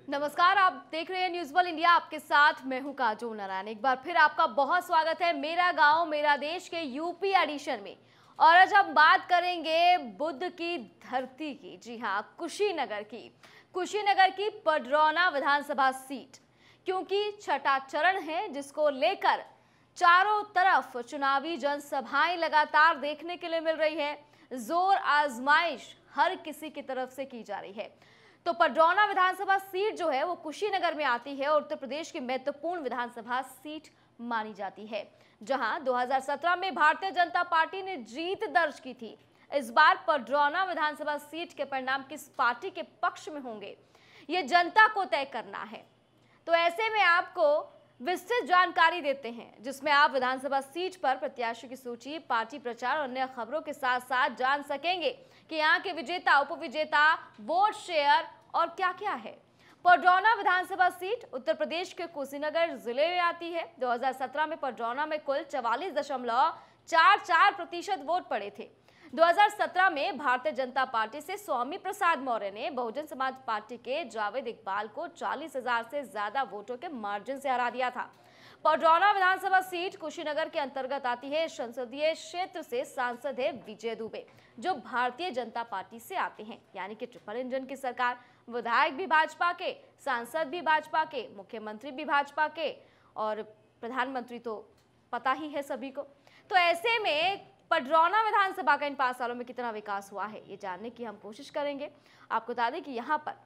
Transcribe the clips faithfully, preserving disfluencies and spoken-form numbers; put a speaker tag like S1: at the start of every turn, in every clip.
S1: नमस्कार, आप देख रहे हैं न्यूज़ वर्ल्ड इंडिया। आपके साथ मैं हूं काजोल नारायण। एक बार फिर आपका बहुत स्वागत है मेरा गांव मेरा देश के यूपी एडिशन में। और आज हम बात करेंगे बुद्ध की धरती की, जी हां, कुशीनगर की कुशीनगर की पडरौना विधानसभा सीट, क्योंकि छठा चरण है जिसको लेकर चारों तरफ चुनावी जनसभाएं लगातार देखने के लिए मिल रही है। जोर आजमाइश हर किसी की तरफ से की जा रही है। तो पडरौना विधानसभा सीट जो है वो कुशीनगर में आती है और उत्तर प्रदेश की महत्वपूर्ण विधानसभा सीट मानी जाती है, जहां दो हज़ार सत्रह में भारतीय जनता पार्टी ने जीत दर्ज की थी। इस बार पडरौना विधानसभा सीट के परिणाम किस पार्टी के पक्ष में होंगे, ये जनता को तय करना है। तो ऐसे में आपको विस्तृत जानकारी देते हैं, जिसमें आप विधानसभा सीट पर प्रत्याशियों की सूची, पार्टी प्रचार और अन्य खबरों के साथ साथ जान सकेंगे कि यहाँ के विजेता, उपविजेता, वोट शेयर और क्या क्या है। पडरौना विधानसभा सीट उत्तर प्रदेश के कुशीनगर जिले में आती है। दो हज़ार सत्रह में पडरौना में कुल चवालीस दशमलव चार चार प्रतिशत वोट पड़े थे। दो हज़ार सत्रह में भारतीय जनता पार्टी से स्वामी प्रसाद मौर्य ने बहुजन समाज पार्टी के जावेद इकबाल को चालीस हजार से ज्यादा वोटों के मार्जिन से हरा दिया था। पडरौना विधानसभा सीट कुशीनगर के अंतर्गत आती है। संसदीय क्षेत्र से सांसद है विजय दुबे, जो भारतीय जनता पार्टी से आते हैं, यानी कि ट्रिपल इंजन की सरकार। विधायक भी भाजपा के, सांसद भी भाजपा के, मुख्यमंत्री भी भाजपा के और प्रधानमंत्री तो पता ही है सभी को। तो ऐसे में पडरौना विधानसभा का इन पांच सालों में कितना विकास हुआ है, ये जानने की हम कोशिश करेंगे। आपको बता दें कि यहाँ पर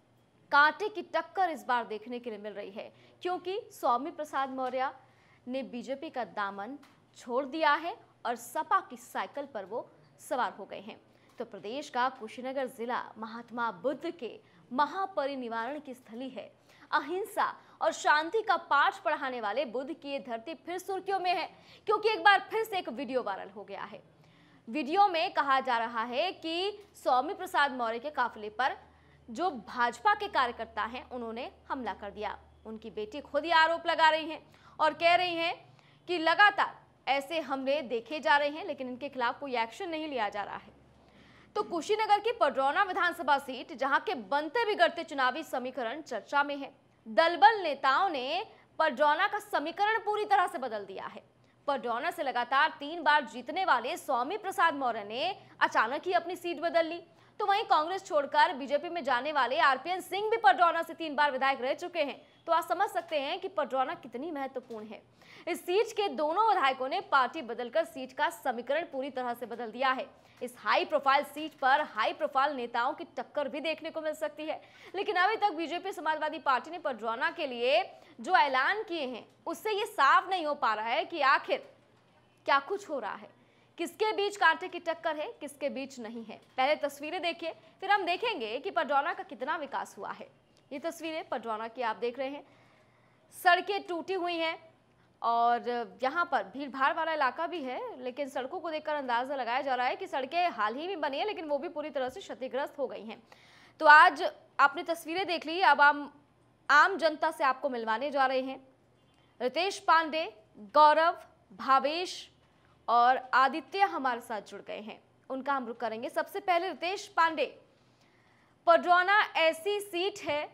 S1: कांटे की टक्कर इस बार देखने के लिए मिल रही है, क्योंकि स्वामी प्रसाद मौर्य ने बीजेपी का दामन छोड़ दिया है और सपा की साइकिल पर वो सवार हो गए हैं। तो प्रदेश का कुशीनगर जिला महात्मा बुद्ध के महापरिनिर्वाण की स्थली है। अहिंसा और शांति का पाठ पढ़ाने वाले बुद्ध की ये धरती फिर सुर्खियों में है, क्योंकि एक बार फिर से एक वीडियो वायरल हो गया है। वीडियो में कहा जा रहा है कि स्वामी प्रसाद मौर्य के काफिले पर जो भाजपा के कार्यकर्ता हैं उन्होंने हमला कर दिया। उनकी बेटी खुद ही आरोप लगा रही हैं और कह रही हैं कि लगातार ऐसे हमले देखे जा रहे हैं, लेकिन इनके खिलाफ कोई एक्शन नहीं लिया जा रहा है। तो कुशीनगर की पडरौना विधानसभा सीट, जहां के बनते बिगड़ते चुनावी समीकरण चर्चा में है। दलबल नेताओं ने पडरौना का समीकरण पूरी तरह से बदल दिया है। पडरौना से लगातार तीन बार जीतने वाले स्वामी प्रसाद मौर्य ने अचानक ही अपनी सीट बदल ली। तो वहीं कांग्रेस छोड़कर बीजेपी में जाने वाले आरपीएन सिंह भी पडरौना से तीन बार विधायक रह चुके हैं। तो आप समझ सकते हैं कि पडरौना कितनी महत्वपूर्ण है। इस सीट के दोनों विधायकों ने पार्टी बदलकर सीट का समीकरण पूरी तरह से बदल दिया है। इस हाई प्रोफाइल सीट पर हाई प्रोफाइल नेताओं की टक्कर भी देखने को मिल सकती है, लेकिन अभी तक बीजेपी समाजवादी पार्टी ने पडरौना के लिए जो ऐलान किए हैं उससे ये साफ नहीं हो पा रहा है कि आखिर क्या कुछ हो रहा है, किसके बीच कांटे की टक्कर है, किसके बीच नहीं है। पहले तस्वीरें देखिए, फिर हम देखेंगे कि पडरौना का कितना विकास हुआ है। ये तस्वीरें पडरौना की आप देख रहे हैं। सड़कें टूटी हुई हैं और यहाँ पर भीड़ भाड़ वाला इलाका भी है, लेकिन सड़कों को देखकर अंदाजा लगाया जा रहा है कि सड़कें हाल ही में बनी है, लेकिन वो भी पूरी तरह से क्षतिग्रस्त हो गई हैं। तो आज आपने तस्वीरें देख ली, अब हम आम जनता से आपको मिलवाने जा रहे हैं। रितेश पांडे, गौरव, भावेश और आदित्य हमारे साथ जुड़ गए हैं, उनका हम रुख करेंगे। सबसे पहले रितेश पांडे, पडरौना ऐसी सीट है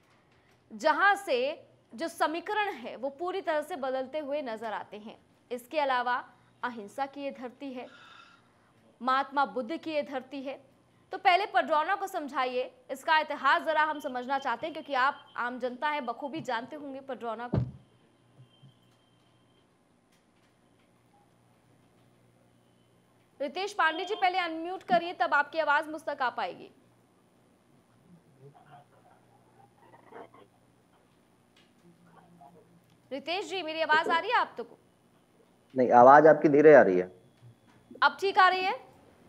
S1: जहां से जो समीकरण है वो पूरी तरह से बदलते हुए नजर आते हैं। इसके अलावा अहिंसा की ये धरती है, महात्मा बुद्ध की ये धरती है। तो पहले पडरौना को समझाइए, इसका इतिहास जरा हम समझना चाहते हैं, क्योंकि आप आम जनता है, बखूबी जानते होंगे पडरौना को। रितेश पांडे जी, पहले अनम्यूट करिए, तब आपकी आवाज मुझ तक आ पाएगी। रितेश जी, मेरी आवाज आ रही है आप तक?
S2: नहीं, आवाज आपकी धीरे आ रही है।
S1: अब ठीक आ रही है?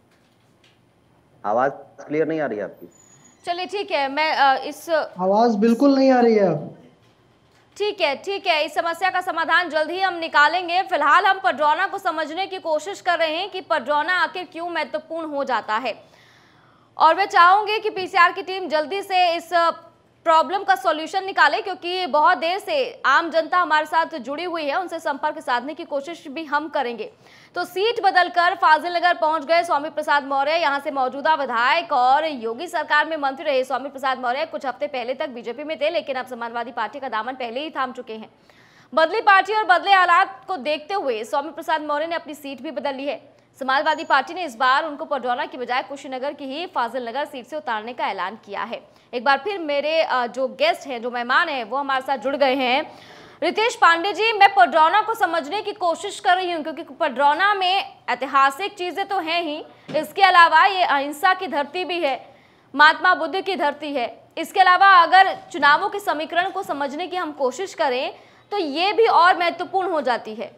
S2: आवाज क्लियर नहीं आ रही है आपकी।
S1: चलिए ठीक है, मैं इस
S3: आवाज बिल्कुल नहीं आ रही है।
S1: ठीक है ठीक है, इस समस्या का समाधान जल्द ही हम निकालेंगे। फिलहाल हम पडरौना को समझने की कोशिश कर रहे हैं कि पडरौना आखिर क्यों महत्वपूर्ण हो जाता है, और मैं चाहूंगी कि पीसीआर की टीम जल्दी से इस प्रॉब्लम का सॉल्यूशन निकाले, क्योंकि बहुत देर से आम जनता हमारे साथ जुड़ी हुई है, उनसे संपर्क साधने की कोशिश भी हम करेंगे। तो सीट बदलकर फाजिल नगर पहुंच गए स्वामी प्रसाद मौर्य। यहां से मौजूदा विधायक और योगी सरकार में मंत्री रहे स्वामी प्रसाद मौर्य कुछ हफ्ते पहले तक बीजेपी में थे, लेकिन अब समाजवादी पार्टी का दामन पहले ही थाम चुके हैं। बदली पार्टी और बदले हालात को देखते हुए स्वामी प्रसाद मौर्य ने अपनी सीट भी बदल ली है। समाजवादी पार्टी ने इस बार उनको पडरौना की बजाय कुशीनगर की ही फाजिल नगर सीट से उतारने का ऐलान किया है। एक बार फिर मेरे जो गेस्ट हैं, जो मेहमान हैं, वो हमारे साथ जुड़ गए हैं। रितेश पांडे जी, मैं पडरौना को समझने की कोशिश कर रही हूँ, क्योंकि पडरौना में ऐतिहासिक चीजें तो हैं ही, इसके अलावा ये अहिंसा की धरती भी है, महात्मा बुद्ध की धरती है। इसके अलावा अगर चुनावों के समीकरण को समझने की हम कोशिश करें तो ये भी और महत्वपूर्ण हो जाती है।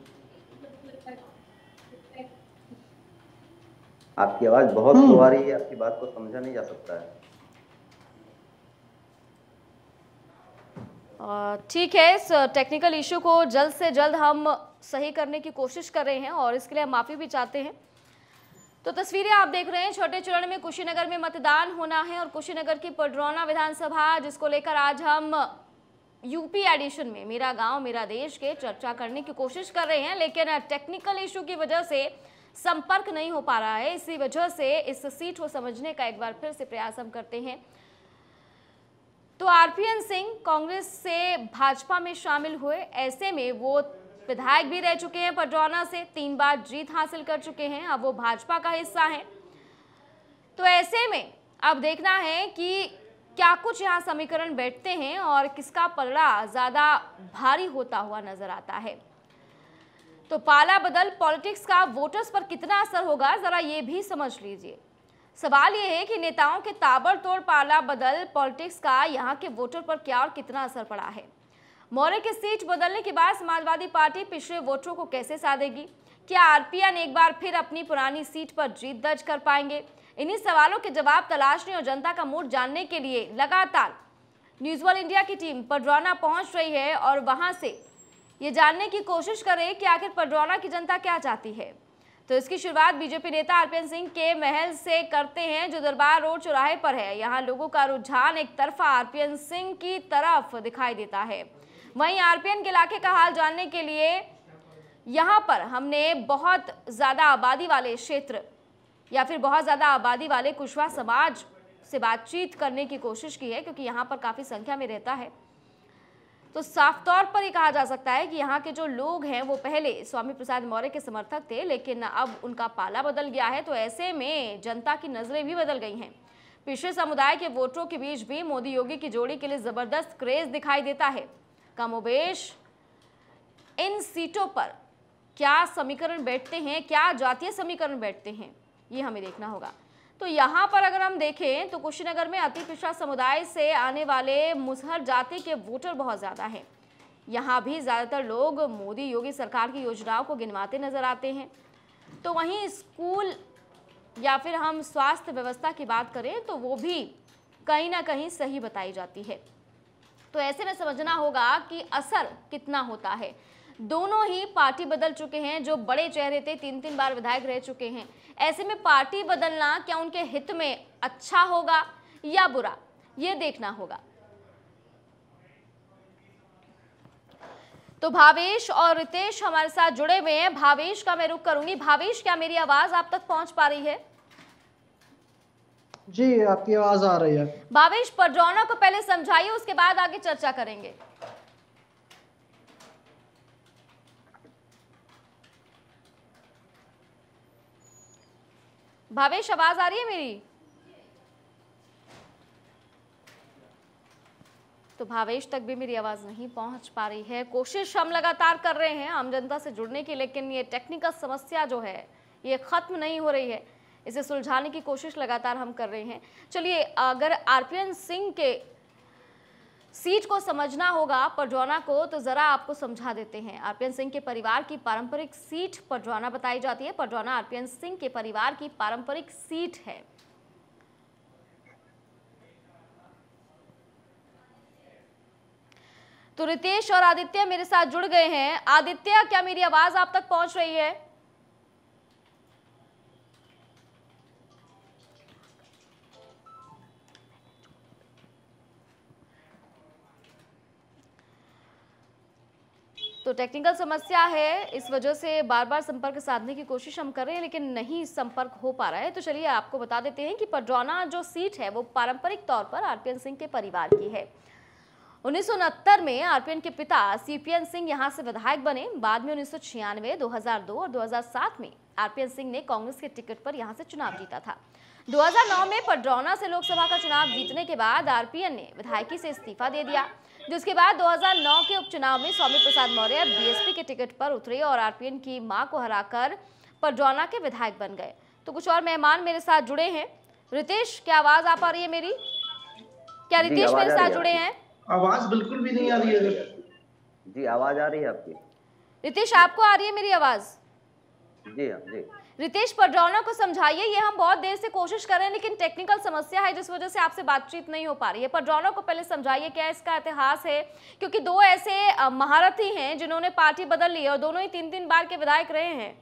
S2: आपकी आवाज बहुत स्लो आ रही है, आपकी बात को समझा नहीं जा सकता है।
S1: ठीक है, इस टेक्निकल इशू को जल्द से जल्द हम सही करने की कोशिश कर रहे हैं और इसके लिए हम माफी भी चाहते हैं। तो तस्वीरें आप देख रहे हैं, छोटे चरण में कुशीनगर में मतदान होना है और कुशीनगर की पडरौना विधानसभा, जिसको लेकर आज हम यूपी एडिशन में मेरा गांव मेरा देश के चर्चा करने की कोशिश कर रहे हैं, लेकिन टेक्निकल इशू की वजह से संपर्क नहीं हो पा रहा है। इसी वजह से इस सीट को समझने का एक बार फिर से प्रयास हम करते हैं। तो आरपीएन सिंह कांग्रेस से भाजपा में शामिल हुए, ऐसे में वो विधायक भी रह चुके हैं पडरौना से, तीन बार जीत हासिल कर चुके हैं, अब वो भाजपा का हिस्सा है। तो ऐसे में अब देखना है कि क्या कुछ यहाँ समीकरण बैठते हैं और किसका पलड़ा ज्यादा भारी होता हुआ नजर आता है। तो पाला बदल पॉलिटिक्स का वोटर्स पर कितना असर होगा, जरा ये भी समझ लीजिए। सवाल ये है कि नेताओं के ताबड़तोड़ पाला बदल पॉलिटिक्स का यहाँ के वोटर पर क्या और कितना असर पड़ा है। मौर्य की सीट बदलने के बाद समाजवादी पार्टी पिछड़े वोटरों को कैसे साधेगी? क्या आरपीएन एक बार फिर अपनी पुरानी सीट पर जीत दर्ज कर पाएंगे? इन्हीं सवालों के जवाब तलाशने और जनता का मूड जानने के लिए लगातार न्यूज़ वर्ल्ड इंडिया की टीम पडरौना पहुंच रही है और वहां से ये जानने की कोशिश करें कि आखिर पडरौना की जनता क्या चाहती है। तो इसकी शुरुआत बीजेपी नेता आरपीएन सिंह के महल से करते हैं, जो दरबार रोड चौराहे पर है। यहाँ लोगों का रुझान एक तरफा आरपीएन सिंह की तरफ दिखाई देता है। वहीं आरपीएन के इलाके का हाल जानने के लिए यहाँ पर हमने बहुत ज़्यादा आबादी वाले क्षेत्र या फिर बहुत ज़्यादा आबादी वाले कुशवाहा समाज से बातचीत करने की कोशिश की है, क्योंकि यहाँ पर काफ़ी संख्या में रहता है। तो साफ तौर पर ये कहा जा सकता है कि यहाँ के जो लोग हैं वो पहले स्वामी प्रसाद मौर्य के समर्थक थे, लेकिन अब उनका पाला बदल गया है। तो ऐसे में जनता की नज़रें भी बदल गई हैं। पिछड़े समुदाय के वोटरों के बीच भी मोदी योगी की जोड़ी के लिए ज़बरदस्त क्रेज दिखाई देता है। कमोबेश इन सीटों पर क्या समीकरण बैठते हैं, क्या जातीय समीकरण बैठते हैं, ये हमें देखना होगा। तो यहाँ पर अगर हम देखें तो कुशीनगर में अति पिछड़ा समुदाय से आने वाले मुसहर जाति के वोटर बहुत ज़्यादा हैं। यहाँ भी ज़्यादातर लोग मोदी योगी सरकार की योजनाओं को गिनवाते नजर आते हैं। तो वहीं स्कूल या फिर हम स्वास्थ्य व्यवस्था की बात करें तो वो भी कहीं ना कहीं सही बताई जाती है। तो ऐसे में समझना होगा कि असर कितना होता है। दोनों ही पार्टी बदल चुके हैं, जो बड़े चेहरे थे, तीन तीन बार विधायक रह चुके हैं। ऐसे में पार्टी बदलना क्या उनके हित में अच्छा होगा या बुरा, ये देखना होगा। तो भावेश और रितेश हमारे साथ जुड़े हुए हैं। भावेश का मैं रुख करूंगी। भावेश, क्या मेरी आवाज आप तक पहुंच पा रही है?
S3: जी, आपकी आवाज आ रही है।
S1: भावेश, पडरौना को पहले समझाइए, उसके बाद आगे चर्चा करेंगे। भावेश, आवाज आ रही है मेरी? तो भावेश तक भी मेरी आवाज नहीं पहुंच पा रही है। कोशिश हम लगातार कर रहे हैं आम जनता से जुड़ने की, लेकिन ये टेक्निकल समस्या जो है ये खत्म नहीं हो रही है। इसे सुलझाने की कोशिश लगातार हम कर रहे हैं। चलिए, अगर आरपीएन सिंह के सीट को समझना होगा पडरौना को, तो जरा आपको समझा देते हैं। आरपीएन सिंह के परिवार की पारंपरिक सीट पडरौना बताई जाती है। पडरौना आरपीएन सिंह के परिवार की पारंपरिक सीट है। तो रितेश और आदित्य मेरे साथ जुड़ गए हैं। आदित्य, क्या मेरी आवाज आप तक पहुंच रही है? तो टेक्निकल समस्या है, इस वजह से बार बार संपर्क साधने की कोशिश हम कर रहे हैं लेकिन नहीं संपर्क हो पा रहा है। तो चलिए आपको बता देते हैं कि पडरौना जो सीट है वो पारंपरिक तौर पर आरपीएन सिंह के परिवार की है। उन्नीस सौ उनहत्तर में आरपीएन के पिता सीपीएन सिंह यहां से विधायक बने। बाद में उन्नीस सौ छियानवे, दो हज़ार दो और दो हज़ार सात में आरपीएन सिंह ने कांग्रेस के टिकट पर यहां से चुनाव जीता था। दो हज़ार नौ में पडरौना से लोकसभा का चुनाव जीतने के बाद आरपीएन ने विधायकी से इस्तीफा दे दिया, जिसके बाद दो हज़ार नौ के उपचुनाव में स्वामी प्रसाद मौर्य बीएसपी के टिकट पर उतरे और आरपीएन की मां को हराकर पडरौना के विधायक बन गए। तो कुछ और मेहमान मेरे साथ जुड़े हैं। रितेश, क्या आवाज आ पा रही है मेरी? क्या रितेश मेरे साथ जुड़े हैं?
S3: आवाज बिल्कुल भी नहीं आ रही है।
S2: जी आवाज आ रही है आपकी।
S1: रितेश, आपको आ रही है मेरी आवाज?
S2: जी हाँ जी।
S1: रितेश, पडरौना को समझाइए, ये हम बहुत देर से कोशिश कर रहे हैं लेकिन टेक्निकल समस्या है जिस वजह से आपसे बातचीत नहीं हो पा रही है। पडरौना को पहले समझाइए क्या इसका इतिहास है, क्योंकि दो ऐसे महारथी हैं जिन्होंने पार्टी बदल ली है और दोनों ही तीन तीन बार के विधायक रहे हैं।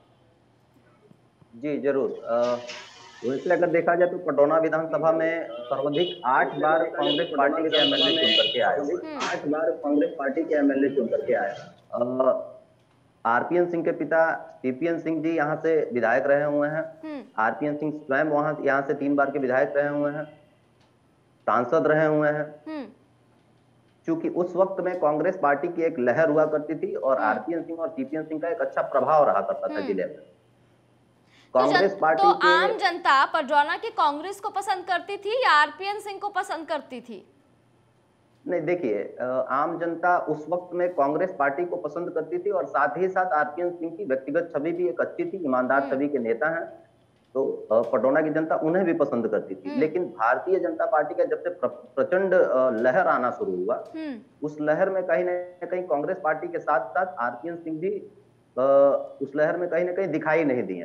S2: जी जरूर। वैसे अगर देखा जाए तो पडरौना विधानसभा में सर्वाधिक आठ बार कांग्रेस पार्टी के एमएलए चुन करके आए आठ बार कांग्रेस पार्टी के एमएलए चुन करके आए। आरपीएन सिंह के पिता सीपीएन सिंह जी यहाँ से विधायक रहे हुए हैं। आरपीएन सिंह स्वयं वहां यहाँ से तीन बार के विधायक रहे हुए हैं, सांसद रहे हुए हैं। क्योंकि उस वक्त में कांग्रेस पार्टी की एक लहर हुआ करती थी और आरपीएन सिंह और सीपीएन सिंह का एक अच्छा प्रभाव रहा करता था जिले में।
S1: कांग्रेस तो पार्टी तो के आम जनता पडरौना की कांग्रेस को पसंद करती थी या आरपीएन सिंह को पसंद करती थी?
S2: नहीं, देखिए, आम जनता उस वक्त में कांग्रेस पार्टी को पसंद करती थी और साथ ही साथ आरपीएन सिंह की व्यक्तिगत छवि भी एक अच्छी थी, ईमानदार छवि के नेता हैं, तो पडरौना की जनता उन्हें भी पसंद करती थी। लेकिन भारतीय जनता पार्टी का जब से प्रचंड लहर आना शुरू हुआ, उस लहर में कहीं ना कहीं कांग्रेस पार्टी के साथ साथ आरपीएन सिंह भी उस लहर में कहीं ना कहीं दिखाई नहीं दिए।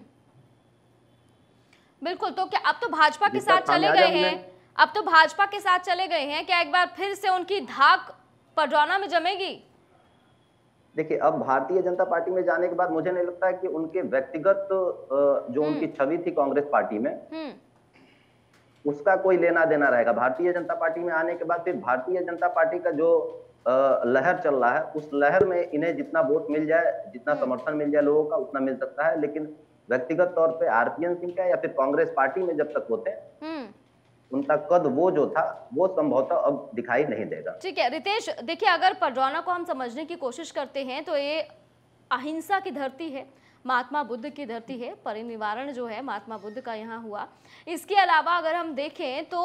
S1: बिल्कुल। तो क्या अब तो भाजपा के साथ चले गए हैं अब तो भाजपा के साथ चले गए हैं क्या एक बार फिर से उनकी धाक पडरौना में जमेगी?
S2: देखिए, अब भारतीय जनता पार्टी में जाने के बाद मुझे नहीं लगता है कि उनके व्यक्तिगत जो उनकी छवि थी कांग्रेस पार्टी में, उसका कोई लेना देना रहेगा। भारतीय जनता पार्टी में आने के बाद फिर भारतीय जनता पार्टी का जो लहर चल रहा है, उस लहर में इन्हें जितना वोट मिल जाए, जितना समर्थन मिल जाए लोगों का, उतना मिल सकता है। लेकिन व्यक्तिगत तौर पे आरपीएन सिंह का या फिर कांग्रेस पार्टी में जब तक होते हैं, उनका कद वो जो था वो संभवतः अब दिखाई नहीं देगा।
S1: ठीक है रितेश, देखिए अगर पडरौना को हम समझने की कोशिश करते हैं तो ये अहिंसा की धरती है, महात्मा बुद्ध की धरती है, परिनिवारण जो है महात्मा बुद्ध का यहाँ हुआ। इसके अलावा अगर हम देखें तो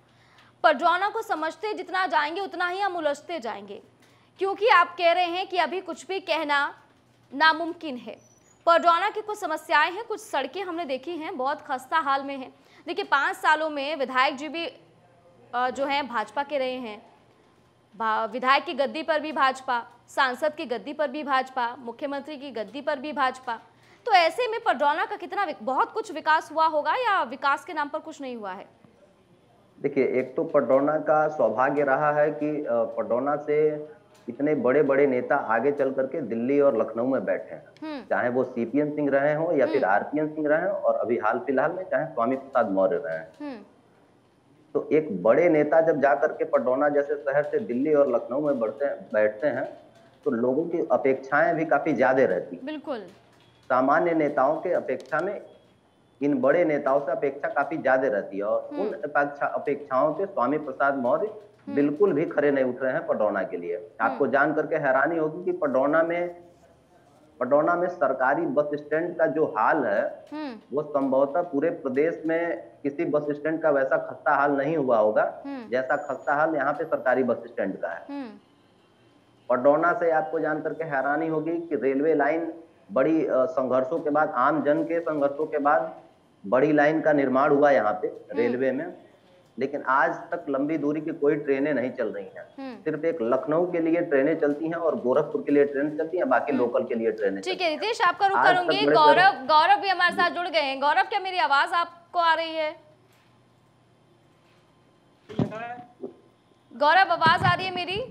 S1: पडरौना को समझते जितना जाएंगे उतना ही हम उलझते जाएंगे, क्योंकि आप कह रहे हैं कि अभी कुछ भी कहना नामुमकिन है। पडरौना की कुछ समस्याएं हैं, कुछ सड़कें हमने देखी हैं बहुत खस्ता हाल में हैं। देखिए पाँच सालों में विधायक जी भी जो हैं भाजपा के रहे हैं, विधायक की गद्दी पर भी भाजपा, सांसद की गद्दी पर भी भाजपा, मुख्यमंत्री की गद्दी पर भी भाजपा। तो ऐसे में पडरौना का कितना बहुत कुछ विकास हुआ होगा या विकास के नाम पर कुछ नहीं हुआ है?
S2: देखिए, एक तो पडरौना का सौभाग्य रहा है कि पडरौना से इतने बड़े बड़े नेता आगे चल करके दिल्ली और लखनऊ में बैठे हैं, चाहे वो सीपीएन सिंह रहे हों या फिर आरपीएन सिंह रहे हों, और अभी हाल फिलहाल में चाहे स्वामी प्रसाद मौर्य रहे हैं। तो एक बड़े नेता जब जाकर के पडरौना जैसे शहर से दिल्ली और लखनऊ में बढ़ते बैठते हैं तो लोगों की अपेक्षाएं भी काफी ज्यादा रहती।
S1: बिल्कुल।
S2: सामान्य नेताओं के अपेक्षा में इन बड़े नेताओं से अपेक्षा काफी ज्यादा रहती है, और उन अपेक्षाओं पे स्वामी प्रसाद मौर्य बिल्कुल भी खरे नहीं उठ रहे हैं पडरौना के लिए। आपको जान करके हैरानी होगी कि पडरौना में पडरौना में सरकारी बस स्टैंड का जो हाल है वो संभवतः पूरे प्रदेश में किसी बस स्टैंड का वैसा खस्ता हाल नहीं हुआ होगा जैसा खस्ता हाल यहाँ पे सरकारी बस स्टैंड का है। पडरौना से आपको जान करके हैरानी होगी कि रेलवे लाइन बड़ी संघर्षों के बाद, आम जन के संघर्षों के बाद बड़ी लाइन का निर्माण हुआ यहाँ पे रेलवे में, लेकिन आज तक लंबी दूरी की कोई ट्रेनें नहीं चल रही हैं। सिर्फ एक लखनऊ के लिए ट्रेनें चलती हैं और गोरखपुर के लिए ट्रेन चलती हैं, बाकी लोकल के लिए ट्रेनें।
S1: ठीक है रितेश, आपका रुख करूंगी। गौरव गौरव भी हमारे साथ जुड़ गए हैं। गौरव, क्या मेरी आवाज आपको आ रही है? गौरव, आवाज आ रही है मेरी?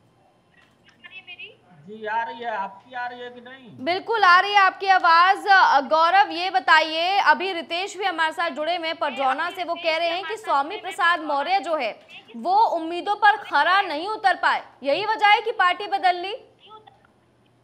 S4: जी आ रही है, आपकी आ रही है कि नहीं?
S1: बिल्कुल आ रही है आपकी आवाज। गौरव, ये बताइए, अभी रितेश भी हमारे साथ जुड़े हुए पडरौना से, वो कह रहे हैं कि स्वामी प्रसाद मौर्य जो है वो उम्मीदों पर खरा नहीं उतर पाए, यही वजह है कि पार्टी बदल ली?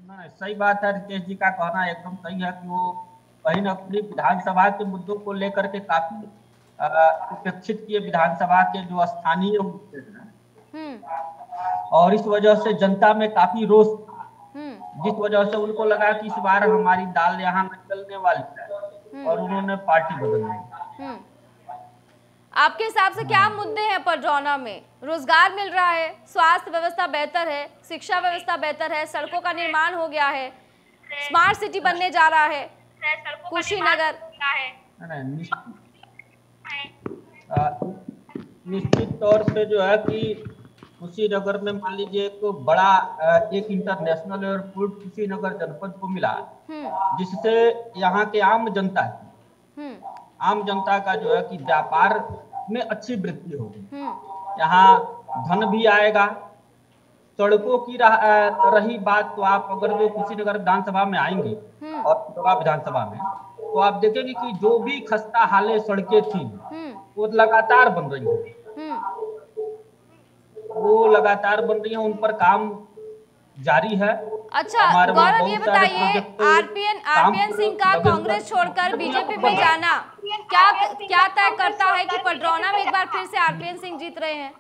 S4: ना सही बात है, रितेश जी का कहना एकदम सही है कि वो कहीं न कहीं विधानसभा के मुद्दों को लेकर के काफी अ, उपेक्षित किए विधानसभा के जो स्थानीय मुद्दे हैं,
S1: हम्म
S4: और इस वजह से जनता में काफी रोष था,
S1: हम्म
S4: जिस वजह से उनको लगा कि इस बार हमारी दाल यहाँ नहीं चलने वाली है और उन्होंने पार्टी बदल दी।
S1: हम्म आपके हिसाब से क्या मुद्दे हैं पडरौना में? रोजगार मिल रहा है, स्वास्थ्य व्यवस्था बेहतर है, शिक्षा व्यवस्था बेहतर है, सड़कों का निर्माण हो गया है, स्मार्ट सिटी बनने जा रहा है, कुशीनगर।
S4: नहीं, निश्चित अ, निश्चित तौर पे जो है कि कुशीनगर में मान लीजिए एक बड़ा अ, एक इंटरनेशनल एयरपोर्ट कुशीनगर जनपद को मिला,
S1: हम्म
S4: जिससे यहाँ के आम जनता की
S1: हम्म
S4: आम जनता का जो है कि व्यापार में अच्छी वृद्धि होगी।
S1: हम्म
S4: यहाँ धन भी आएगा। सड़कों की रह, अ, रही बात, तो आप अगर जो कुशीनगर विधानसभा में आएंगे
S1: हम्म
S4: और पिथौरा विधानसभा में, तो आप देखेंगे कि जो भी खस्ता हाले सड़कें थी
S1: हम्म
S4: वो लगातार बन रही है,
S1: हम्म
S4: वो लगातार बन रही है, उन पर काम जारी है।
S1: अच्छा
S4: हमारे वहाँ
S1: गौरव, ये
S4: बहुत सारे
S1: बताइए,
S4: प्रोजेक्ट
S1: आरपीएन
S4: काम
S1: आरपीएन
S4: पर
S1: सिंह का
S4: लगे हुए
S1: कांग्रेस
S4: हैं।
S1: छोड़कर बीजेपी में जाना क्या क्या तय करता है कि पडरौना में एक बार फिर से आरपीएन सिंह जीत रहे हैं?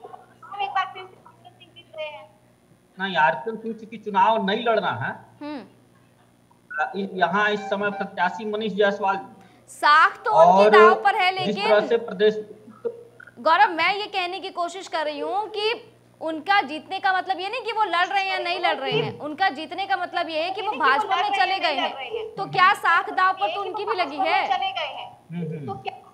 S4: नहीं, आरपीएन सिंह की चुनाव नहीं लड़ना है।
S1: हम्म
S4: यहाँ इस समय प्रत्याशी मनीष जायसवाल,
S1: साख तो उनके
S4: और
S1: दांव पर है,
S4: जिस तरह से
S1: लेकिन
S4: प्रदेश
S1: गौरव मैं ये कहने की कोशिश कर रही हूँ कि उनका जीतने का मतलब ये नहीं कि वो लड़ रहे हैं या नहीं लड़ रहे हैं, उनका जीतने का मतलब ये है कि वो भाजपा में चले गए हैं, तो क्या साख दांव पर तो उनकी भी लगी है?
S4: हम्म,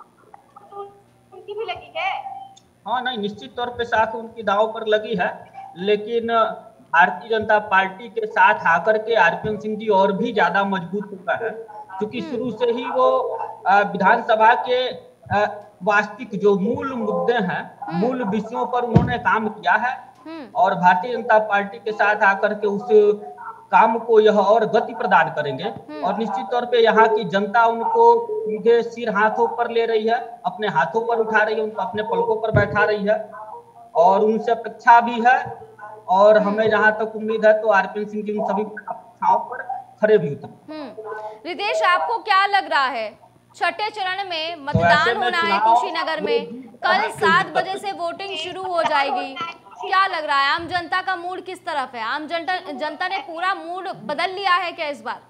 S4: हाँ नहीं, निश्चित तौर पे साथ उनकी दाव पर लगी है, लेकिन भारतीय जनता पार्टी के साथ आकर के आरपीएन सिंह जी और भी ज्यादा मजबूत हो गए हैं, क्योंकि शुरू से ही वो अ, विधानसभा के अ, वास्तविक जो मूल मुद्दे हैं, मूल विषयों पर उन्होंने काम किया है,
S1: हम्म
S4: और भारतीय जनता पार्टी के साथ आकर के उस काम को यह और गति प्रदान करेंगे। और निश्चित तौर पे यहाँ की जनता उनको सीधे सिर हाथों पर ले रही है, अपने हाथों पर उठा रही है, उनको अपने पलकों पर बैठा रही है, और उनसे अपेक्षा भी है, और हमें जहां तक उम्मीद है तो आरपीएन सिंह की उन सभी अपेक्षाओं पर खरे भी उतरे।
S1: हम्म रितेश, आपको क्या लग रहा है, छठे चरण में
S4: ऐसे
S1: मतदान
S4: में
S1: होना है
S4: चुनाव
S1: कुशीनगर में, कल सात बजे से वोटिंग शुरू हो जाएगी, क्या लग रहा है आम जनता का मूड किस तरफ है? आम जनता जनता ने पूरा मूड बदल लिया है क्या इस बार?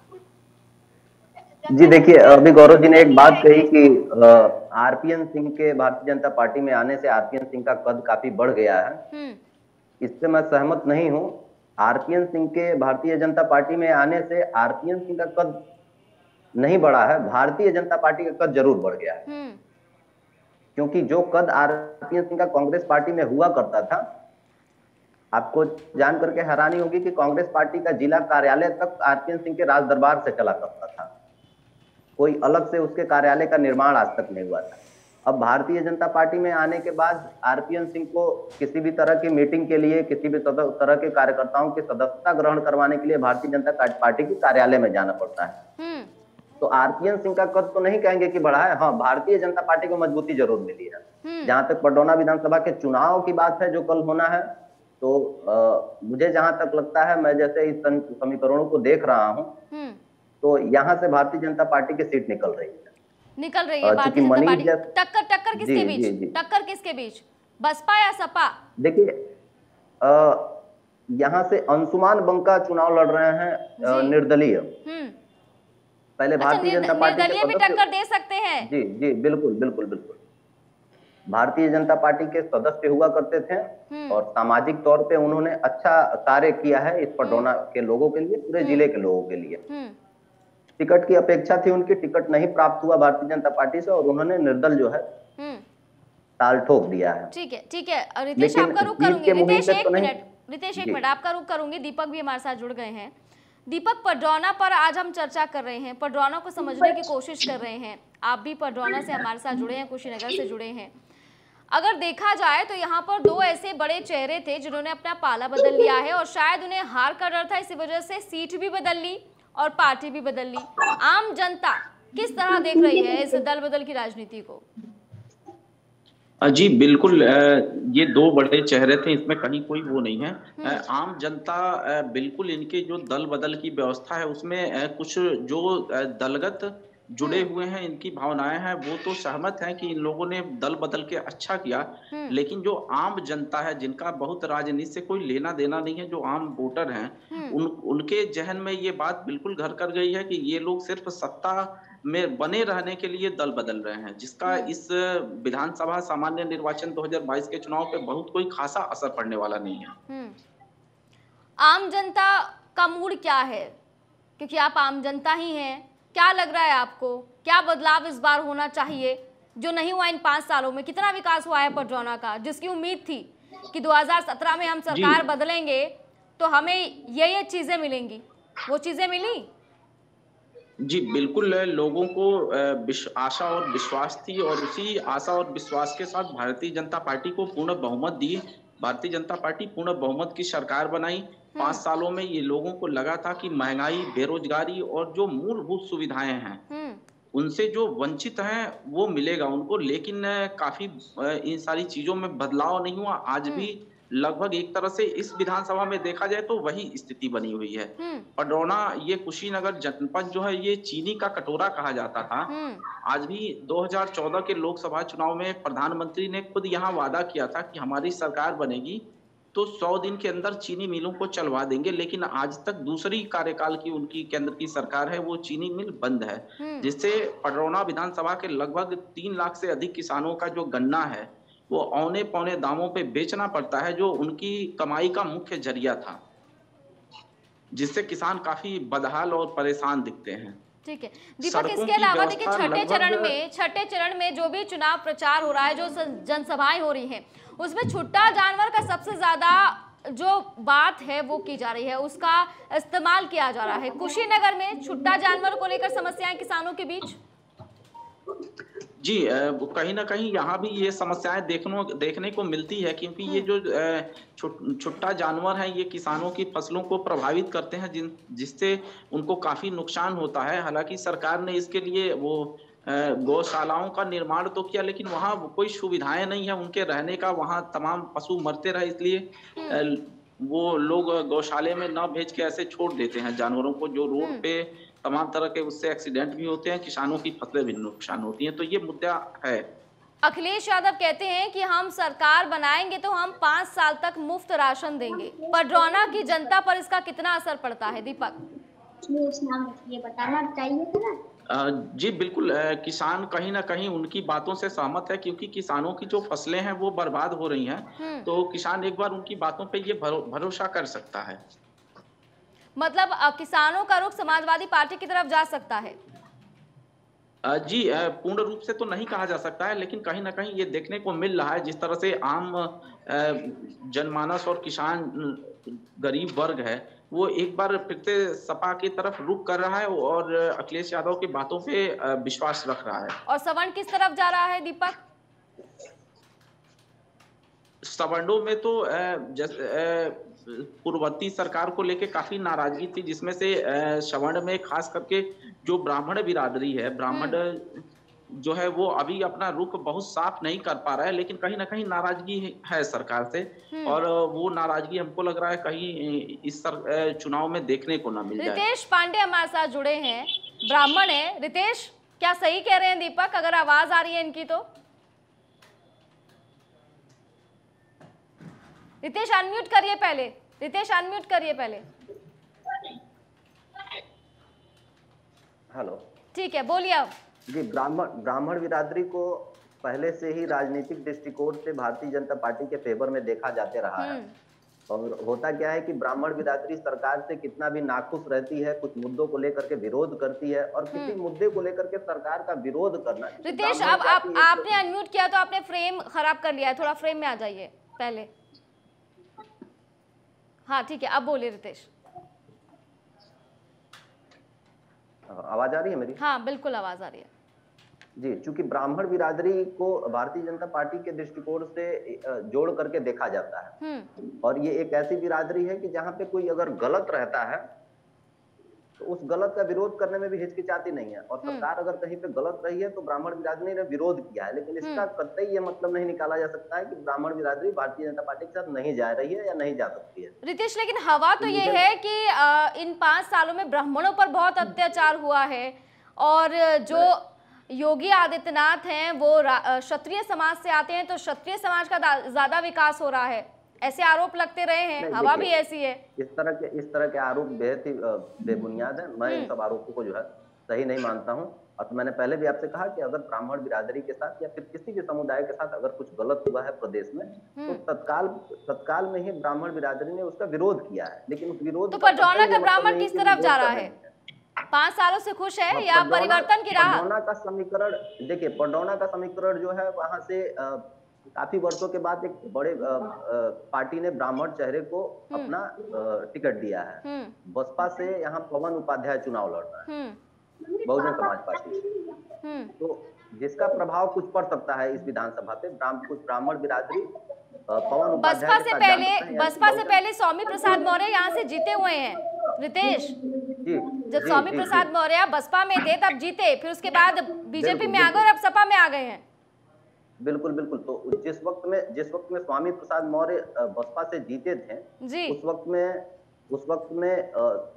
S2: जी देखिए, अभी गौरव जी ने एक बात कही कि आरपीएन सिंह के भारतीय जनता पार्टी में आने से आरपीएन सिंह का कद काफी बढ़ गया है।
S1: हम्म
S2: इससे मैं सहमत नहीं हूं। आरपीएन सिंह के भारतीय जनता पार्टी में आने से आरपीएन सिंह का कद नहीं बढ़ा है, भारतीय जनता पार्टी का कद जरूर बढ़ गया है।
S1: हम्म
S2: क्योंकि जो कद आरपीएन सिंह का कांग्रेस पार्टी में हुआ करता था, आपको जान करके हैरानी होगी कि कांग्रेस पार्टी का जिला कार्यालय तक आरपीएन सिंह के राज दरबार से चला करता था, कोई अलग से उसके कार्यालय का निर्माण आज तक नहीं हुआ था। अब भारतीय जनता पार्टी में आने के बाद आरपीएन सिंह को किसी भी तरह की मीटिंग के लिए, किसी भी तरह के कार्यकर्ताओं की सदस्यता ग्रहण करवाने के लिए भारतीय जनता पार्टी के कार्यालय में जाना पड़ता है। तो आरपीएन सिंह का कद तो नहीं कहेंगे कि बढ़ा है, हाँ भारतीय जनता पार्टी को मजबूती जरूर मिली है। जहां तक पडरौना विधानसभा के चुनाव की बात है जो कल होना है, तो आ, मुझे जहां तक लगता है, मैं जैसे इस समीकरणों को देख रहा हूं, तो यहाँ से भारतीय जनता पार्टी की सीट निकल रही है
S1: निकल रही है भारतीय जनता पार्टी। टक्कर टक्कर किसके
S2: जी,
S1: बीच?
S2: जी, जी।
S1: टक्कर किसके बीच, बसपा या सपा?
S2: देखिए, यहाँ से अंशुमान बंका चुनाव लड़ रहे हैं निर्दलीय। पहले भारतीय जनता पार्टी
S1: निर्दलीय भी टक्कर दे सकते हैं।
S2: जी जी बिल्कुल बिल्कुल बिल्कुल। भारतीय जनता पार्टी के सदस्य हुआ करते थे और सामाजिक तौर पे उन्होंने अच्छा कार्य किया है इस पडरौना के लोगों के लिए, पूरे जिले के लोगों के लिए। टिकट की अपेक्षा थी उनकी, टिकट नहीं प्राप्त हुआ भारतीय जनता पार्टी से और उन्होंने निर्दल जो है ताल ठोक दिया है।
S1: ठीक है ठीक है, रितेश आपका रुख करूंगी। रितेश एक मिनट, रितेश एक मिनट आपका रुख करूंगी। दीपक भी हमारे साथ जुड़ गए हैं। दीपक, पडरौना पर आज हम चर्चा कर रहे हैं, पडरौना को समझने की कोशिश कर रहे हैं। आप भी पडरौना से हमारे साथ जुड़े हैं, कुशीनगर से जुड़े हैं। अगर देखा जाए तो यहाँ पर दो ऐसे बड़े चेहरे थे जिन्होंने अपना पाला बदल लिया है और शायद उन्हें हार का डर था, इसी वजह से सीट भी बदल ली और पार्टी भी बदल ली। आम जनता किस तरह देख रही है इस दल बदल की राजनीति को?
S5: अ, जी बिल्कुल, अ, ये दो बड़े चेहरे थे, इसमें कहीं कोई वो नहीं है। अ,
S1: हम्म।
S5: आम जनता अ, बिल्कुल इनके जो दल बदल की व्यवस्था है उसमें अ, कुछ जो अ, दलगत जुड़े
S1: हम्म।
S5: हुए हैं, इनकी भावनाएं हैं, वो तो सहमत हैं कि इन लोगों ने दल बदल के अच्छा किया।
S1: हम्म।
S5: लेकिन जो आम जनता है, जिनका बहुत राजनीति से कोई लेना देना नहीं है, जो आम वोटर हैं,
S1: हम्म।
S5: उन उनके जहन में ये बात बिल्कुल घर कर गई है कि ये लोग सिर्फ सत्ता में बने रहने के लिए दल बदल रहे हैं, जिसका
S1: हम्म।
S5: इस विधानसभा सामान्य निर्वाचन दो हज़ार बाईस के चुनाव पे बहुत कोई खासा असर पड़ने वाला नहीं है।
S1: हम्म। आम जनता का मूड क्या है, क्योंकि आप आम जनता ही हैं, क्या लग रहा है आपको, क्या बदलाव इस बार होना चाहिए जो नहीं हुआ इन पाँच सालों में? कितना विकास हुआ है पडरौना का, जिसकी उम्मीद थी कि दो हज़ार सत्रह में हम
S5: जी
S1: सरकार बदलेंगे तो हमें ये ये चीजें मिलेंगी, वो चीजें मिली?
S5: जी बिल्कुल, अ, लोगों को अ, विश आशा और विश्वास थी, और उसी आशा और विश्वास के साथ भारतीय जनता पार्टी को पूर्ण बहुमत दी। भारतीय जनता पार्टी पूर्ण बहुमत की सरकार बनाई। पाँच
S1: हम्म।
S5: सालों में ये लोगों को लगा था कि महँगाई, बेरोज़गारी और जो मूलभूत सुविधाएँ हैं,
S1: हम्म।
S5: उनसे जो वंचित हैं वो मिलेगा उनको, लेकिन काफ़ी अ, इन सारी चीज़ों में बदलाव नहीं हुआ। आज भी
S1: हम्म।
S5: लगभग एक तरह से इस विधानसभा में देखा जाए तो वही स्थिति बनी हुई है।
S1: हम्म।
S5: पडरौना, ये कुशीनगर जनपद जो है, ये चीनी का कटोरा कहा जाता था।
S1: हम्म।
S5: आज भी दो हज़ार चौदह के लोकसभा चुनाव में प्रधानमंत्री ने खुद यहाँ वादा किया था कि हमारी सरकार बनेगी तो सौ दिन के अंदर चीनी मिलों को चलवा देंगे, लेकिन आज तक दूसरी कार्यकाल की उनकी केंद्र की सरकार है, वो चीनी मिल बंद है।
S1: हम्म।
S5: जिससे पडरौना विधानसभा के लगभग तीन लाख से अधिक किसानों का जो गन्ना है, वो औने-पौने दामों पे बेचना पड़ता है, जो उनकी कमाई का मुख्य ज़रिया था। जिससे किसान काफ़ी बदहाल और परेशान दिखते हैं।
S1: ठीक है दीपक,
S5: सड़कों
S1: इसके
S5: की
S1: अलावा देखिए
S5: व्यवस्था
S1: छठे चरण
S5: लगभग
S1: में छठे चरण में जो भी चुनाव प्रचार हो रहा है, जो स- जनसभाएं हो रही हैं, उसमें छुट्टा जानवर का सबसे ज्यादा जो बात है वो की जा रही है, उसका इस्तेमाल किया जा रहा है। कुशीनगर में छुट्टा जानवर को लेकर समस्याएं किसानों के बीच।
S5: जी, अ, वो कहीं न कहीं यहाँ भी ये समस्याएँ देखनो देखने को मिलती है, क्योंकि ये
S1: हम्म।
S5: जो अ, छुट छुट्टा जानवर हैं, ये किसानों की फसलों को प्रभावित करते हैं, जिन जिससे उनको काफ़ी नुकसान होता है। हालाँकि सरकार ने इसके लिए वो अ, गौशालाओं का निर्माण तो किया, लेकिन वहाँ कोई सुविधाएँ नहीं है उनके रहने का, वहाँ तमाम पशु मरते रहे, इसलिए
S1: हम्म।
S5: अ, वो लोग गौशाले में ना भेज के ऐसे छोड़ देते हैं जानवरों को, जो रोड
S1: हम्म।
S5: पे तमाम तरह के उससे एक्सीडेंट भी होते हैं, किसानों की फसलें भी नुकसान होती हैं, तो ये मुद्दा है।
S1: अखिलेश यादव कहते हैं कि हम सरकार बनाएंगे तो हम पांच साल तक मुफ्त राशन देंगे। पडरौना की जनता पर इसका कितना असर पड़ता है दीपक?
S6: ये बताना चाहिए था ना।
S5: अ, जी बिल्कुल, अ, किसान कहीं न कहीं उनकी बातों से सहमत है, क्योंकि किसानों की जो फसलें हैं वो बर्बाद हो रही हैं,
S1: हम्म।
S5: तो किसान एक बार उनकी बातों पे ये भरो भरोसा कर सकता है।
S1: मतलब अ, किसानों का रुख समाजवादी पार्टी की तरफ जा सकता है।
S5: अ, जी, अ, पूर्ण रूप से तो नहीं कहा जा सकता है, लेकिन कहीं न कहीं ये देखने को मिल रहा है, जिस तरह से आम अ, जनमानस और किसान अ, गरीब वर्ग है, वो एक बार फिर से सपा की तरफ रुख कर रहा है और अखिलेश यादव की बातों पे अ, विश्वास रख रहा है।
S1: और सवर्ण किस तरफ जा रहा है दीपक?
S5: सवर्णों में तो अ, जस अ, पूर्ववर्ती सरकार को लेके काफ़ी नाराज़गी थी, जिसमें से अ, सवर्ण में ख़ास करके जो ब्राह्मण बिरादरी है, ब्राह्मण
S1: हम्म।
S5: जो है वो अभी अपना रुख बहुत साफ नहीं कर पा रहा है, लेकिन कहीं न कहीं नाराज़गी है सरकार से,
S1: हम्म।
S5: और वो नाराज़गी हमको लग रहा है कहीं इस सर अ, चुनाव में देखने को ना मिल जाए।
S1: रितेश पांडे हमारे साथ जुड़े हैं, ब्राह्मण है। रितेश, क्या सही कह रहे हैं दीपक? अगर आवाज आ रही है इनकी तो रितेश अनम्यूट करिए पहले। रितेश अनम्यूट करिए पहले।
S2: हेलो।
S1: ठीक है, बोलिए अब।
S2: जी, ब्राह्मण ब्राह्मण बिरादरी को पहले से ही राजनीतिक दृष्टिकोण से भारतीय जनता पार्टी के फेवर में देखा जाते रहा है।
S1: हम्म।
S2: और होता क्या है कि ब्राह्मण बिरादरी सरकार से कितना भी नाखुश रहती है, कुछ मुद्दों को लेकर के विरोध करती है, और किसी
S1: हम्म।
S2: मुद्दे को लेकर के सरकार का विरोध करना।
S1: रितेश,
S2: ब्राह्मण
S1: अब आप
S2: जाति एक
S1: आपने अनम्यूट किया तो आपने फ्रेम खराब कर लिया है, थोड़ा फ्रेम में आ जाइए पहले। हाँ ठीक है, अब बोलिए रितेश।
S2: आवाज आ रही है मेरी?
S1: हाँ बिल्कुल आवाज आ रही है।
S2: जी, चूंकि ब्राह्मण बिरादरी को भारतीय जनता पार्टी के दृष्टिकोण से अ, जोड़ करके देखा जाता है,
S1: हम्म।
S2: और ये एक ऐसी बिरादरी है कि जहां पे कोई अगर गलत रहता है तो तो उस गलत का विरोध करने में भी हिचकिचाती नहीं है। और सरकार अगर कहीं पे गलत रही है तो ब्राह्मण बिरादरी ने विरोध किया है, लेकिन इसका कतई ये मतलब नहीं निकाला जा सकता है कि ब्राह्मण बिरादरी भारतीय जनता पार्टी के साथ नहीं जा रही है या नहीं जा सकती है।
S1: रितेश, लेकिन हवा तो ये है कि आ, इन पांच सालों में ब्राह्मणों पर बहुत अत्याचार हुआ है और जो योगी आदित्यनाथ हैं वो क्षत्रिय समाज से आते हैं, तो क्षत्रिय समाज का ज्यादा विकास हो रहा है, ऐसे आरोप लगते रहे हैं, हवा भी ऐसी है।
S2: इस तरह के इस तरह के आरोप बेहद ही बेबुनियाद है। मैं इन सब आरोपों को जो है सही नहीं मानता हूं। और तो मैंने पहले भी आपसे कहा कि अगर ब्राह्मण बिरादरी के साथ या फिर किसी भी समुदाय के साथ अगर कुछ गलत हुआ है प्रदेश में, तो तत्काल तत्काल में ही ब्राह्मण बिरादरी ने उसका विरोध किया है। लेकिन उस विरोध
S1: तो पडरौना का ब्राह्मण किस तरफ जा रहा है? पांच सालों से खुश है या परिवर्तन की राह?
S2: पडरौना का समीकरण देखिए, पडरौना का समीकरण जो है वहां से काफी वर्षों के बाद एक बड़े आ, आ, पार्टी ने ब्राह्मण चेहरे को अपना टिकट दिया है। बसपा से यहाँ पवन उपाध्याय चुनाव लड़ रहा है, बहुजन समाज पार्टी। तो जिसका प्रभाव कुछ पड़ सकता है इस विधानसभा पे, कुछ ब्राह्मण बिरादरी पवन उपाध्याय
S1: बसपा से पहले बसपा से पहले स्वामी प्रसाद मौर्य यहाँ से जीते हुए हैं रितेश।
S2: जी,
S1: जब स्वामी प्रसाद मौर्य बसपा में थे तब जीते, फिर उसके बाद बीजेपी में आ गए और अब सपा में आ गए हैं।
S2: बिल्कुल बिल्कुल। तो जिस वक्त में जिस वक्त में स्वामी प्रसाद मौर्य बसपा से जीते थे
S1: जी।
S2: उस वक्त में उस वक्त में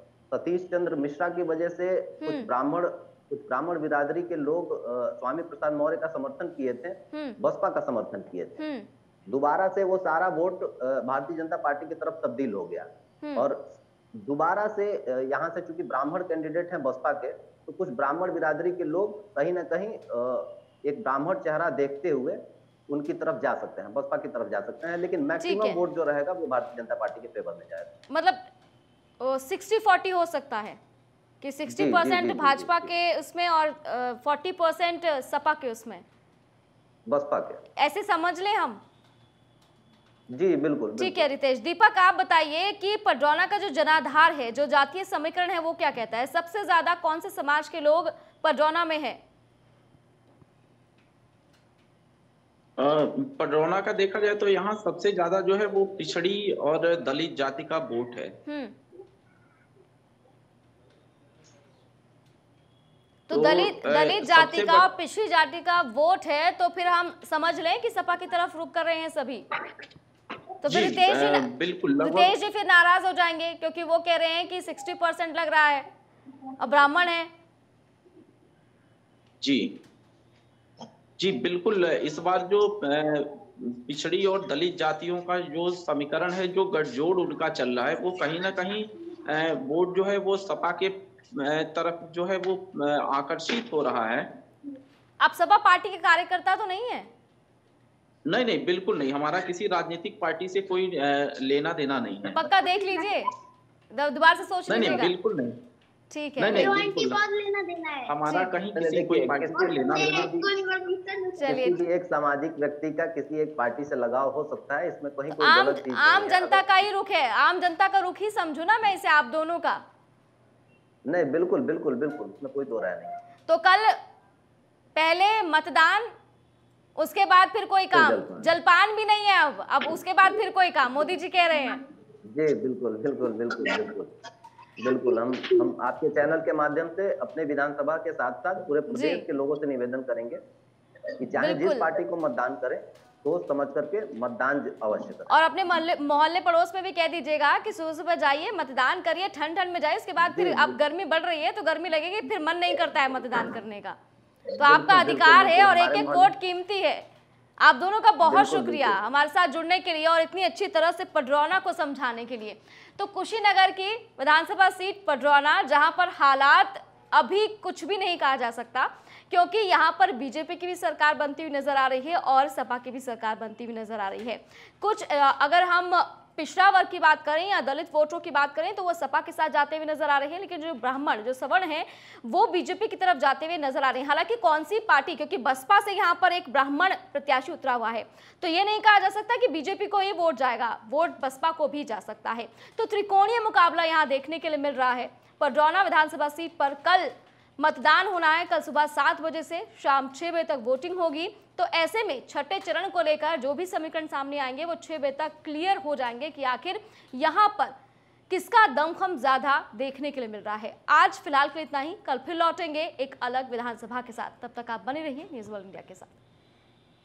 S2: सतीश चंद्र मिश्रा की वजह से कुछ ब्राह्मण कुछ ब्राह्मण बिरादरी के लोग स्वामी प्रसाद मौर्य का समर्थन किए थे, बसपा का समर्थन किए थे। दोबारा से वो सारा वोट भारतीय जनता पार्टी की तरफ तब्दील हो गया और दोबारा से यहाँ से चूंकि ब्राह्मण कैंडिडेट हैं बसपा के, तो कुछ ब्राह्मण बिरादरी के लोग कहीं ना कहीं एक ब्राह्मण चेहरा देखते हुए उनकी तरफ जा सकते हैं, बसपा की तरफ जा सकते हैं, लेकिन मैक्सिमम वोट जो रहेगा वो भारतीय जनता पार्टी के फेवर में जाएगा।
S1: मतलब सिक्सटी फोर्टी हो सकता है कि सिक्सटी परसेंट भाजपा के उसमें और फोर्टी परसेंट सपा के उसमें,
S2: बसपा के,
S1: ऐसे समझ ले हम।
S2: जी बिल्कुल।
S1: ठीक है रितेश। दीपक, आप बताइए कि पडरौना का जो जनाधार है, जो जातीय समीकरण है, वो क्या कहता है? सबसे ज्यादा कौन से समाज के लोग पडरौना में है?
S5: पडरौना का देखा जाए तो यहाँ सबसे ज्यादा जो है वो पिछड़ी और दलित जाति का वोट है।
S1: तो, तो दलित दलित जाति का और पिछड़ी जाति का वोट है, तो फिर हम समझ लें कि सपा की तरफ रुख कर रहे हैं सभी। तो फिर रितेश जी
S5: बिल्कुल
S1: रितेश जी फिर नाराज हो जाएंगे क्योंकि वो कह रहे हैं कि साठ परसेंट लग रहा है और ब्राह्मण है।
S5: जी जी बिल्कुल। इस बार जो पिछड़ी और दलित जातियों का जो समीकरण है, जो गठजोड़ उनका चल रहा है, वो कहीं ना कहीं वोट जो है वो सपा के तरफ जो है वो आकर्षित हो रहा है।
S1: आप सपा पार्टी के कार्यकर्ता तो नहीं है?
S5: नहीं नहीं बिल्कुल नहीं, हमारा किसी राजनीतिक पार्टी से कोई लेना देना नहीं है।
S1: पक्का देख लीजिए, दोबारा से सोच लीजिएगा।
S5: नहीं बिल्कुल नहीं।
S1: ठीक है,
S5: नहीं नहीं बिल्कुल लेना देना है हमारा, कहीं किसी कोई पार्टी से लेना देना।
S2: चलिए, एक सामाजिक व्यक्ति का किसी एक पार्टी से लगाव हो सकता है, इसमें कहीं कोई
S1: आम,
S2: गलत चीज
S1: आम जनता का ही रुख है, आम जनता का रुख ही समझू ना मैं इसे, आप दोनों का।
S2: नहीं बिल्कुल बिल्कुल बिल्कुल, इसमें कोई दो राय नहीं।
S1: तो कल पहले मतदान, उसके बाद फिर कोई काम, जलपान भी नहीं है अब अब उसके बाद फिर कोई काम, मोदी जी कह रहे हैं।
S2: जी बिल्कुल बिल्कुल बिल्कुल बिल्कुल बिल्कुल। हम हम आपके चैनल के माध्यम से अपने विधानसभा के साथ साथ पूरे प्रदेश के लोगों से निवेदन करेंगे कि चाहे जिस पार्टी को मतदान करें सोच समझ करके मतदान अवश्य करें।
S1: और अपने मोहल्ले मोहल्ले पड़ोस में भी कह दीजिएगा कि सुबह सुबह जाइए, मतदान करिए, ठंड ठंड में जाइए, उसके बाद फिर अब गर्मी बढ़ रही है तो गर्मी लगेगी, फिर मन नहीं करता है मतदान करने का। तो आपका अधिकार है और एक एक वोट कीमती है। आप दोनों का बहुत शुक्रिया हमारे साथ जुड़ने के लिए और इतनी अच्छी तरह से पडरौना को समझाने के लिए। तो कुशीनगर की विधानसभा सीट पडरौना, जहां पर हालात अभी कुछ भी नहीं कहा जा सकता क्योंकि यहाँ पर बीजेपी की भी सरकार बनती हुई नजर आ रही है और सपा की भी सरकार बनती हुई नजर आ रही है। कुछ अगर हम पिछड़ा वर्ग की बात करें या दलित वोटरों की बात करें तो वो सपा के साथ जाते हुए नजर आ रहे हैं, लेकिन जो ब्राह्मण, जो सवर्ण हैं, वो बीजेपी की तरफ जाते हुए नजर आ रहे हैं। हालांकि कौन सी पार्टी, क्योंकि बसपा से यहाँ पर एक ब्राह्मण प्रत्याशी उतरा हुआ है, तो ये नहीं कहा जा सकता कि बीजेपी को ही वोट जाएगा, वोट बसपा को भी जा सकता है। तो त्रिकोणीय मुकाबला यहाँ देखने के लिए मिल रहा है। पडरौना विधानसभा सीट पर कल मतदान होना है, कल सुबह सात बजे से शाम छह बजे तक वोटिंग होगी। तो ऐसे में छठे चरण को लेकर जो भी समीकरण सामने आएंगे वो छह बजे तक क्लियर हो जाएंगे कि आखिर यहाँ पर किसका दमखम ज्यादा देखने के लिए मिल रहा है। आज फिलहाल के लिए इतना ही, कल फिर लौटेंगे एक अलग विधानसभा के साथ। तब तक आप बने रहिए न्यूज़ वर्ल्ड इंडिया के साथ।